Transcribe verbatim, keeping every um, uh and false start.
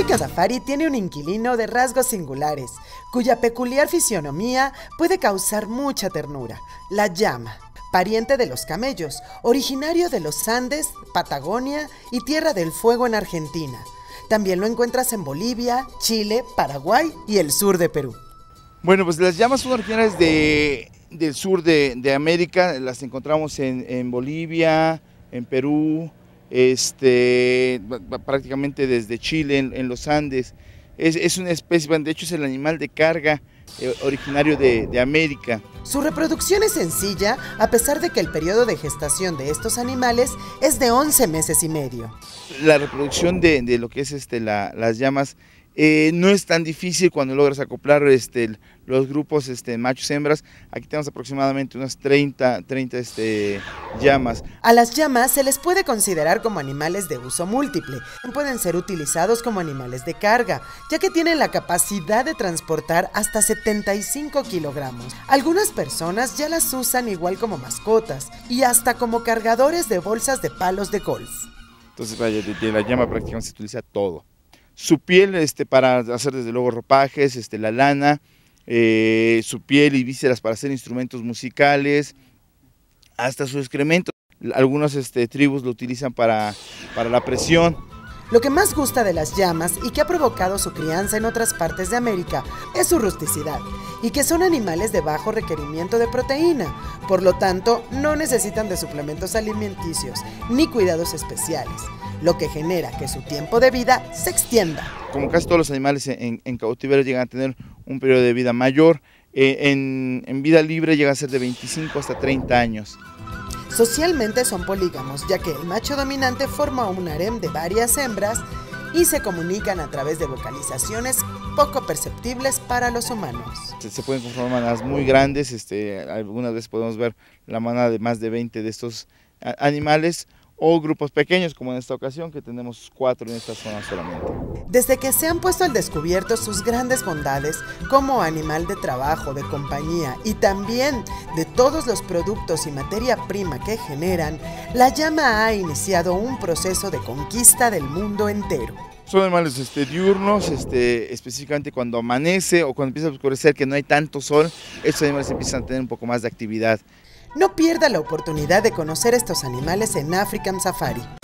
African Safari tiene un inquilino de rasgos singulares, cuya peculiar fisionomía puede causar mucha ternura: la llama, pariente de los camellos, originario de los Andes, Patagonia y Tierra del Fuego en Argentina. También lo encuentras en Bolivia, Chile, Paraguay y el sur de Perú. Bueno, pues las llamas son originarias de, del sur de, de América. Las encontramos en, en Bolivia, en Perú, este, prácticamente desde Chile, en, en los Andes. Es, es una especie, de hecho es el animal de carga eh, originario de, de América. Su reproducción es sencilla, a pesar de que el periodo de gestación de estos animales es de once meses y medio. La reproducción de, de lo que es este, la, las llamas eh, no es tan difícil cuando logras acoplar este, los grupos este, machos hembras. Aquí tenemos aproximadamente unas treinta, treinta este, llamas. A las llamas se les puede considerar como animales de uso múltiple. Pueden ser utilizados como animales de carga, ya que tienen la capacidad de transportar hasta setenta y cinco kilogramos. Algunas personas ya las usan igual como mascotas y hasta como cargadores de bolsas de palos de golf. Entonces, vaya, de, de la llama prácticamente se utiliza todo. Su piel este, para hacer desde luego ropajes, este, la lana, eh, su piel y vísceras para hacer instrumentos musicales, hasta su excremento. Algunas este, tribus lo utilizan para, para la presión. Lo que más gusta de las llamas y que ha provocado su crianza en otras partes de América es su rusticidad y que son animales de bajo requerimiento de proteína, por lo tanto no necesitan de suplementos alimenticios ni cuidados especiales, lo que genera que su tiempo de vida se extienda. Como casi todos los animales en, en cautiverio llegan a tener un periodo de vida mayor, eh, en, en vida libre llega a ser de veinticinco hasta treinta años. Socialmente son polígamos, ya que el macho dominante forma un harem de varias hembras y se comunican a través de vocalizaciones poco perceptibles para los humanos. Se, se pueden conformar manadas muy grandes, este, algunas veces podemos ver la manada de más de veinte de estos animales, o grupos pequeños, como en esta ocasión, que tenemos cuatro en esta zona solamente. Desde que se han puesto al descubierto sus grandes bondades como animal de trabajo, de compañía y también de todos los productos y materia prima que generan, la llama ha iniciado un proceso de conquista del mundo entero. Son animales este, diurnos, este, específicamente cuando amanece o cuando empieza a oscurecer, que no hay tanto sol, estos animales empiezan a tener un poco más de actividad. No pierda la oportunidad de conocer estos animales en African Safari.